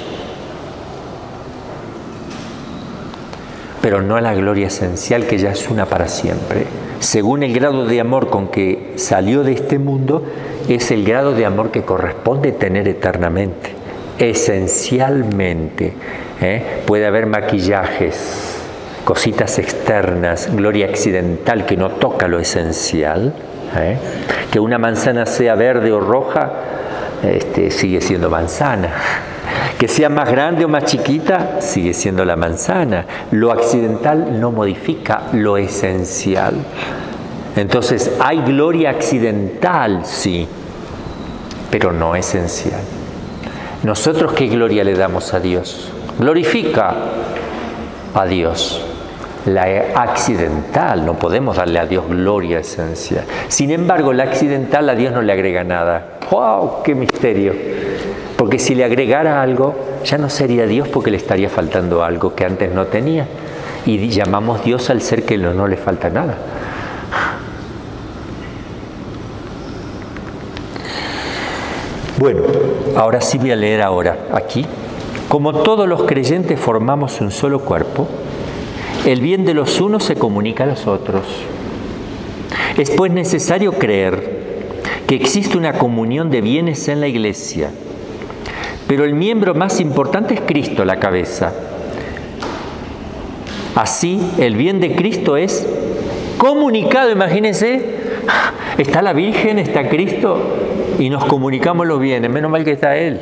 Pero no la gloria esencial, que ya es una para siempre. Según el grado de amor con que salió de este mundo, es el grado de amor que corresponde tener eternamente. Esencialmente. Puede haber maquillajes, cositas externas, gloria accidental que no toca lo esencial. Que una manzana sea verde o roja, sigue siendo manzana. Que sea más grande o más chiquita, sigue siendo la manzana. Lo accidental no modifica lo esencial. Entonces, hay gloria accidental, sí, pero no esencial. ¿Nosotros qué gloria le damos a Dios? Glorifica a Dios. La accidental, no podemos darle a Dios gloria esencial. Sin embargo, la accidental a Dios no le agrega nada. ¡Wow! ¡Qué misterio! Porque si le agregara algo, ya no sería Dios, porque le estaría faltando algo que antes no tenía. Y llamamos Dios al ser que no le falta nada. Bueno, ahora sí voy a leer aquí. Como todos los creyentes formamos un solo cuerpo, el bien de los unos se comunica a los otros. Es pues necesario creer que existe una comunión de bienes en la Iglesia, pero el miembro más importante es Cristo, la cabeza. Así, el bien de Cristo es comunicado. Imagínense, está la Virgen, está Cristo, y nos comunicamos los bienes. Menos mal que está Él.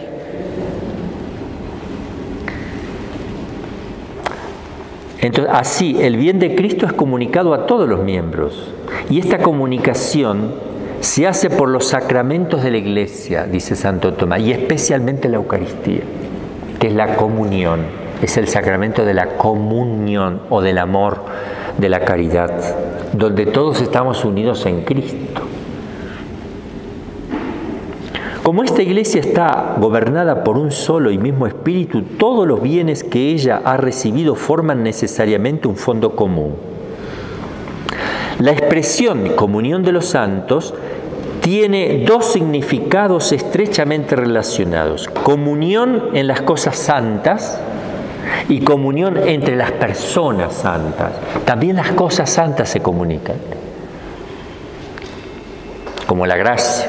Entonces, así, el bien de Cristo es comunicado a todos los miembros. Y esta comunicación se hace por los sacramentos de la Iglesia, dice Santo Tomás, y especialmente la Eucaristía, que es la comunión. Es el sacramento de la comunión o del amor, de la caridad, donde todos estamos unidos en Cristo. Como esta Iglesia está gobernada por un solo y mismo Espíritu, todos los bienes que ella ha recibido forman necesariamente un fondo común. La expresión comunión de los santos tiene dos significados estrechamente relacionados: comunión en las cosas santas y comunión entre las personas santas. También las cosas santas se comunican, como la gracia.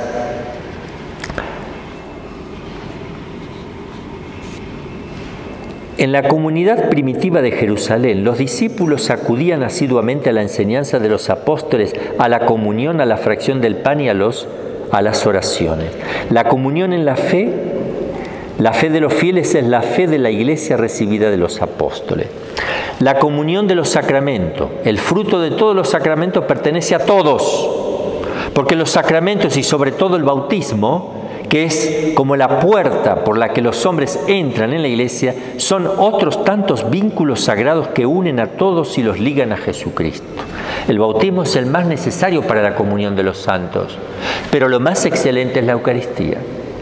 En la comunidad primitiva de Jerusalén, los discípulos acudían asiduamente a la enseñanza de los apóstoles, a la comunión, a la fracción del pan y a las oraciones. La comunión en la fe de los fieles es la fe de la Iglesia recibida de los apóstoles. La comunión de los sacramentos, el fruto de todos los sacramentos pertenece a todos, porque los sacramentos y sobre todo el bautismo, que es como la puerta por la que los hombres entran en la Iglesia, son otros tantos vínculos sagrados que unen a todos y los ligan a Jesucristo. El bautismo es el más necesario para la comunión de los santos, pero lo más excelente es la Eucaristía.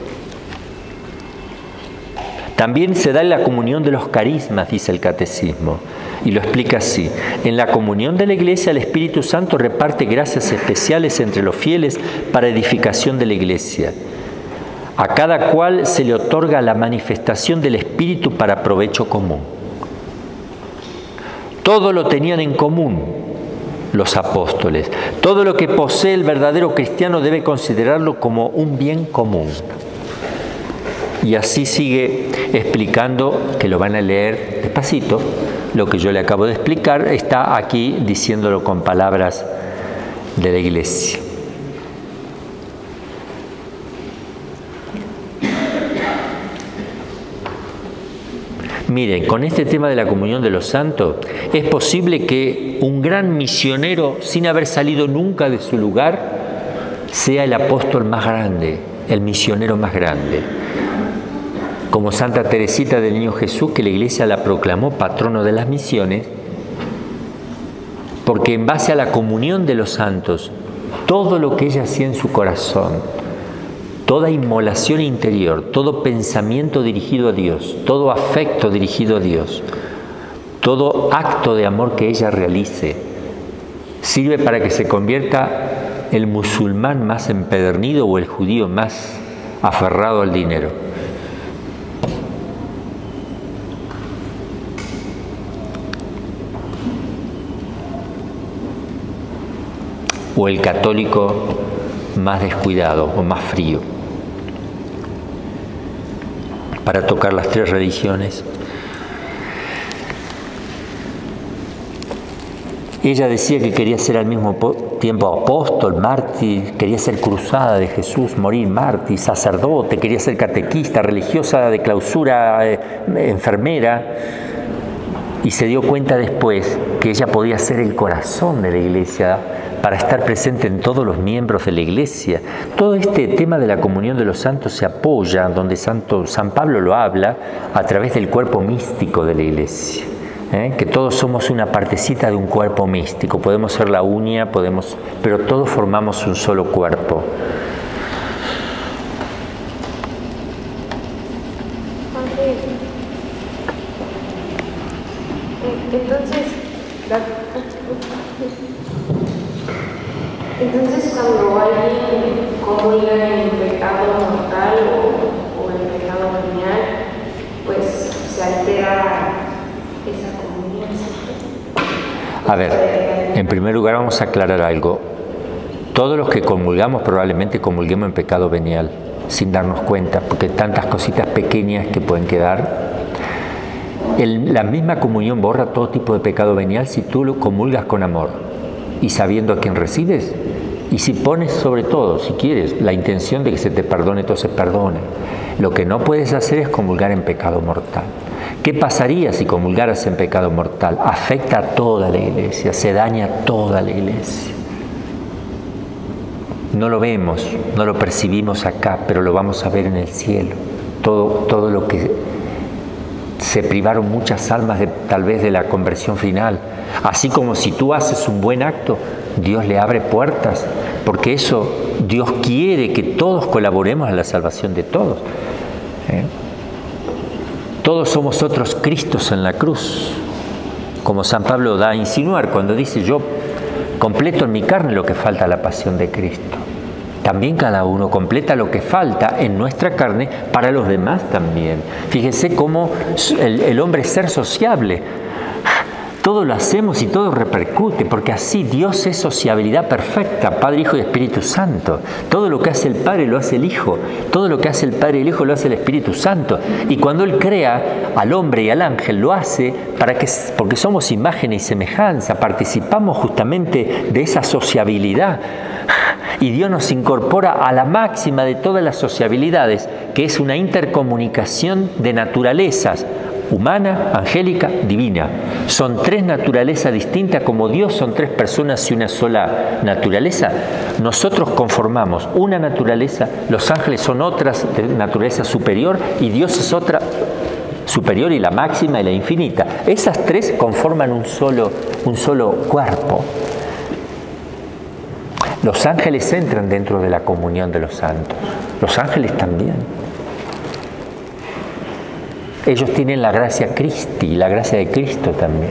También se da en la comunión de los carismas, dice el Catecismo, y lo explica así: en la comunión de la Iglesia el Espíritu Santo reparte gracias especiales entre los fieles para edificación de la Iglesia. A cada cual se le otorga la manifestación del Espíritu para provecho común. Todo lo tenían en común los apóstoles. Todo lo que posee el verdadero cristiano debe considerarlo como un bien común. Y así sigue explicando, que lo van a leer despacito, lo que yo le acabo de explicar, está aquí diciéndolo con palabras de la Iglesia. Miren, con este tema de la comunión de los santos, es posible que un gran misionero, sin haber salido nunca de su lugar, sea el apóstol más grande, el misionero más grande. Como Santa Teresita del Niño Jesús, que la Iglesia la proclamó patrono de las misiones, porque en base a la comunión de los santos, todo lo que ella hacía en su corazón, toda inmolación interior, todo pensamiento dirigido a Dios, todo afecto dirigido a Dios, todo acto de amor que ella realice, sirve para que se convierta el musulmán más empedernido o el judío más aferrado al dinero. O el católico más descuidado o más frío. Para tocar las tres religiones. Ella decía que quería ser al mismo tiempo apóstol, mártir, quería ser cruzada de Jesús, morir mártir, sacerdote, quería ser catequista, religiosa de clausura, enfermera. Y se dio cuenta después que ella podía ser el corazón de la Iglesia para estar presente en todos los miembros de la Iglesia. Todo este tema de la comunión de los santos se apoya, donde San Pablo lo habla, a través del cuerpo místico de la Iglesia. Que todos somos una partecita de un cuerpo místico. Podemos ser la uña, pero todos formamos un solo cuerpo. Entonces, cuando alguien comulga en pecado mortal o en pecado venial, pues se altera esa comunión. A ver, en primer lugar vamos a aclarar algo. Todos los que comulgamos probablemente comulguemos en pecado venial, sin darnos cuenta, porque tantas cositas pequeñas que pueden quedar. La misma comunión borra todo tipo de pecado venial si tú lo comulgas con amor y sabiendo a quién recibes. Y si pones sobre todo, si quieres, la intención de que se te perdone, todo se perdone. Lo que no puedes hacer es comulgar en pecado mortal. ¿Qué pasaría si comulgaras en pecado mortal? Afecta a toda la Iglesia, se daña a toda la Iglesia. No lo vemos, no lo percibimos acá, pero lo vamos a ver en el cielo. Todo lo que se privaron muchas almas tal vez de la conversión final. Así como si tú haces un buen acto, Dios le abre puertas, porque eso Dios quiere que todos colaboremos a la salvación de todos. Todos somos otros Cristos en la cruz, como San Pablo da a insinuar cuando dice: yo completo en mi carne lo que falta a la pasión de Cristo. También cada uno completa lo que falta en nuestra carne para los demás también. Fíjense cómo el hombre es ser sociable. Todo lo hacemos y todo repercute, porque así Dios es sociabilidad perfecta, Padre, Hijo y Espíritu Santo. Todo lo que hace el Padre lo hace el Hijo, todo lo que hace el Padre y el Hijo lo hace el Espíritu Santo. Y cuando Él crea al hombre y al ángel, lo hace porque somos imagen y semejanza, participamos justamente de esa sociabilidad. Y Dios nos incorpora a la máxima de todas las sociabilidades, que es una intercomunicación de naturalezas, humana, angélica, divina. Son tres naturalezas distintas, como Dios son tres personas y una sola naturaleza. Nosotros conformamos una naturaleza, los ángeles son otras de naturaleza superior y Dios es otra superior y la máxima y la infinita. Esas tres conforman un solo cuerpo. Los ángeles entran dentro de la comunión de los santos. Los ángeles también. Ellos tienen la gracia Christi, la gracia de Cristo también.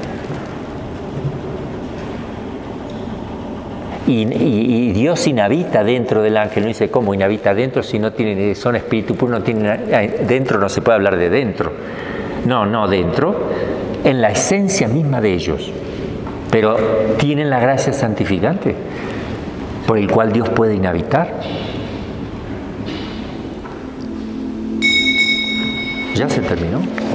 Y Dios inhabita dentro del ángel. No dice cómo inhabita dentro si no tienen, son espíritu puro, no tienen dentro, no se puede hablar de dentro. No, dentro, en la esencia misma de ellos. Pero tienen la gracia santificante, por el cual Dios puede inhabitar. ¿Ya se terminó?